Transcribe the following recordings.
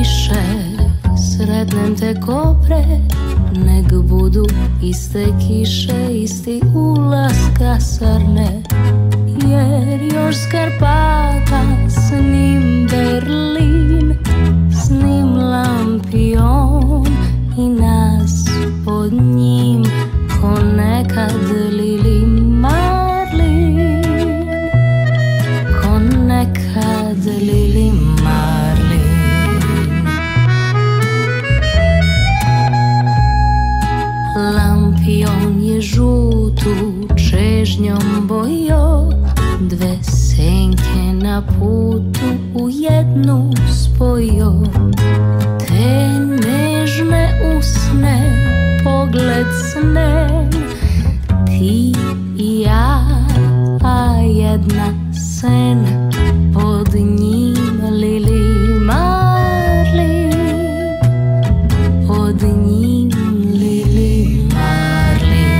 više sretnem te ko pre, nek budu iste kiše, isti ulaz kasarne. Jer još s Karpata snim Berlin, snim lampion i nas pod njim ko nekad Lili Marlin, ko nekad Lili Marlin. Lampion je žutu čežnjom bojo, dve senke na putu u jednu spojio. Te nežne usne, pogled snen, ti i ja, a jedna sen, pod njim Lili Marlin, pod njim Lili Marlin.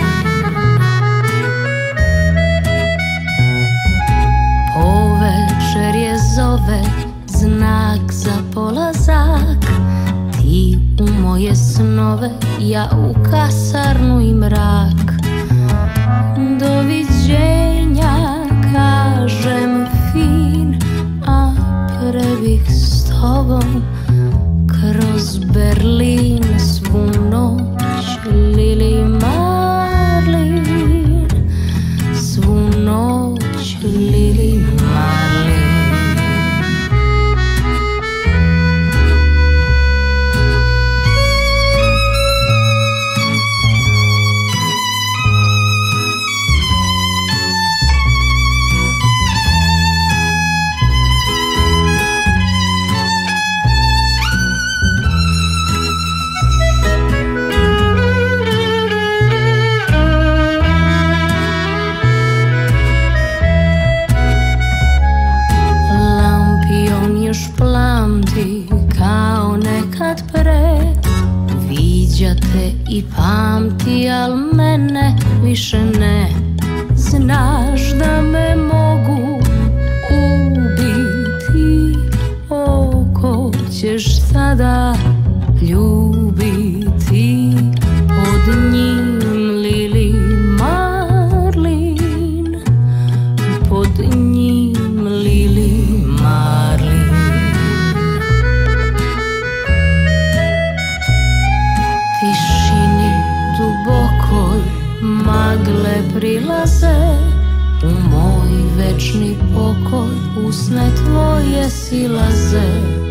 Povečer je zove, znak za polazak, ti u moje snove, ja u kasarnu i mrak. Doviđenja, kažem fin, a prebih s tobom kroz Berlin svu noć Lili Marlin, svu noć Lili Marlin. Kao nekad pre viđate i pamti, al mene više ne. Znaš da me mogu ubiti, oko ćeš sada ljubiti, pod njim Lili Marlin, pod njim Lili Marlin. Tišini dubokoj magle prilaze, u moj večni pokoj usne tvoje silaze.